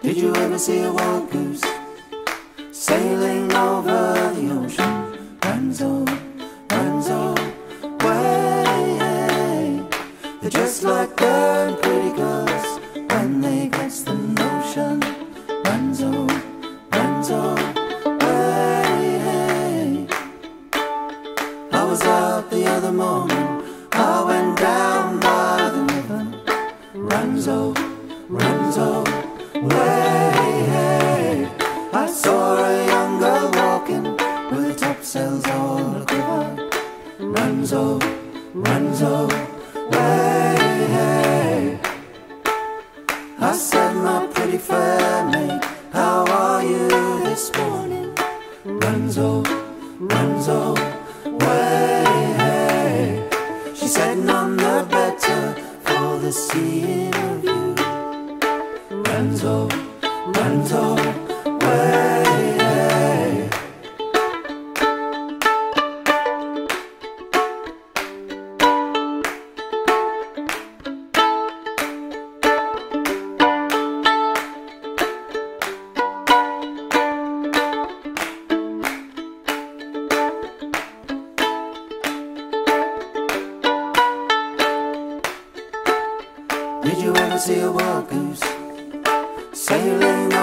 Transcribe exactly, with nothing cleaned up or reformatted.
Did you ever see a wild goose sailing over the ocean? Ranzo, Ranzo, way. They're just like them pretty girls when they catch the notion. Ranzo, Ranzo, way. I was out the other morning, I went down by the river. Ranzo, Ranzo, way. I saw a young girl walking with her topsails all a-quiver. Ranzo, Ranzo, way. I said, my pretty fair maid, how are you this morning? Ranzo, Ranzo, way. She said, none the better for the seeing of you. Ranzo, Ranzo, way. Did you ever see a wild goose sailing